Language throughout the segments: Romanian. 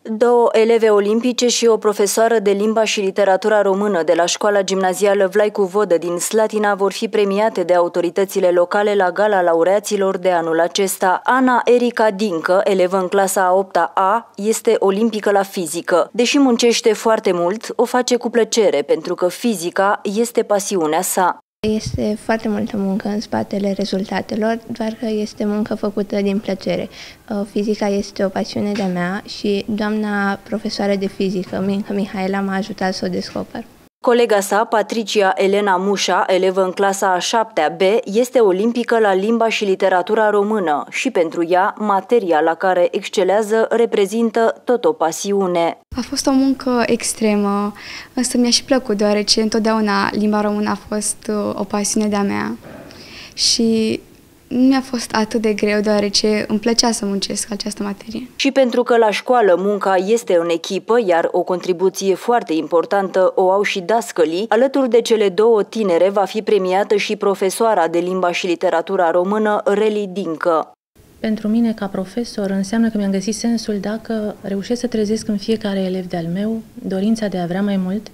Două eleve olimpice și o profesoară de limba și literatura română de la școala gimnazială Vlaicu Vodă din Slatina vor fi premiate de autoritățile locale la gala laureaților de anul acesta. Ana Erica Dincă, elevă în clasa a 8-a, este olimpică la fizică. Deși muncește foarte mult, o face cu plăcere pentru că fizica este pasiunea sa. Este foarte multă muncă în spatele rezultatelor, doar că este muncă făcută din plăcere. Fizica este o pasiune de-a mea și doamna profesoară de fizică, Minca Mihaela, m-a ajutat să o descoper. Colega sa, Patricia Elena Mușa, elevă în clasa a 7-a B, este olimpică la limba și literatura română și pentru ea, materia la care excelează reprezintă tot o pasiune. A fost o muncă extremă, însă mi-a și plăcut, deoarece întotdeauna limba română a fost o pasiune de-a mea și nu mi-a fost atât de greu, deoarece îmi plăcea să muncesc această materie. Și pentru că la școală munca este în echipă, iar o contribuție foarte importantă o au și dascălii, alături de cele două tinere va fi premiată și profesoara de limba și literatura română, Reli Dincă. Pentru mine, ca profesor, înseamnă că mi-am găsit sensul dacă reușesc să trezesc în fiecare elev de-al meu dorința de a vrea mai mult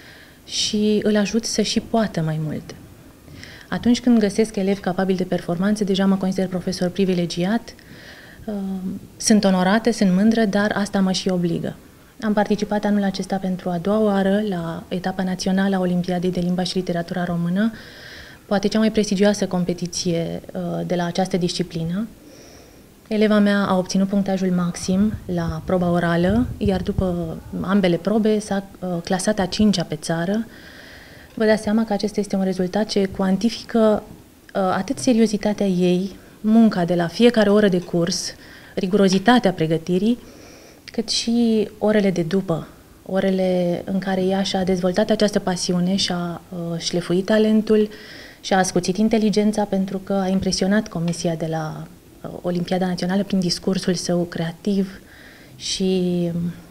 și îl ajut să și poată mai mult. Atunci când găsesc elevi capabili de performanță, deja mă consider profesor privilegiat, sunt onorată, sunt mândră, dar asta mă și obligă. Am participat anul acesta pentru a doua oară la etapa națională a Olimpiadei de Limba și Literatura Română, poate cea mai prestigioasă competiție de la această disciplină. Eleva mea a obținut punctajul maxim la proba orală, iar după ambele probe s-a clasat a 5-a pe țară. Vă dați seama că acesta este un rezultat ce cuantifică atât seriozitatea ei, munca de la fiecare oră de curs, rigurozitatea pregătirii, cât și orele de după, orele în care ea și-a dezvoltat această pasiune, și-a șlefuit talentul, și-a ascuțit inteligența, pentru că a impresionat comisia de la Olimpiada Națională prin discursul său creativ și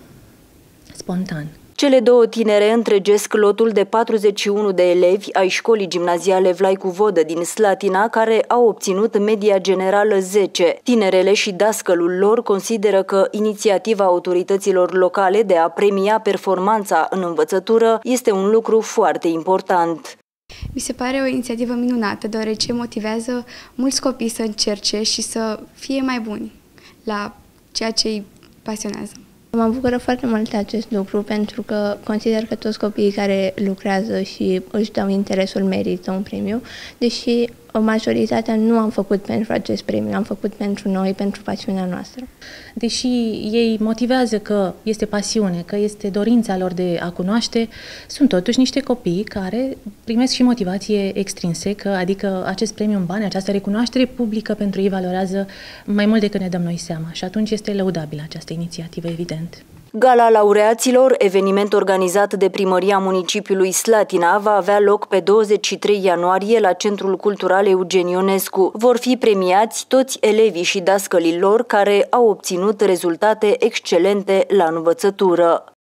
spontan. Cele două tinere întregesc lotul de 41 de elevi ai școlii gimnaziale Vlaicu Vodă din Slatina, care au obținut media generală 10. Tinerele și dascălul lor consideră că inițiativa autorităților locale de a premia performanța în învățătură este un lucru foarte important. Mi se pare o inițiativă minunată, deoarece motivează mulți copii să încerce și să fie mai buni la ceea ce îi pasionează. Mă bucură foarte mult acest lucru pentru că consider că toți copiii care lucrează și își dau interesul merită un premiu, deși majoritatea nu am făcut pentru acest premiu, am făcut pentru noi, pentru pasiunea noastră. Deși ei motivează că este pasiune, că este dorința lor de a cunoaște, sunt totuși niște copii care primesc și motivație extrinsecă, adică acest premiu în bani, această recunoaștere publică pentru ei valorează mai mult decât ne dăm noi seama și atunci este lăudabilă această inițiativă, evident. Gala laureaților, eveniment organizat de Primăria Municipiului Slatina, va avea loc pe 23 ianuarie la Centrul Cultural Eugen Ionescu. Vor fi premiați toți elevii și dascălii lor care au obținut rezultate excelente la învățătură.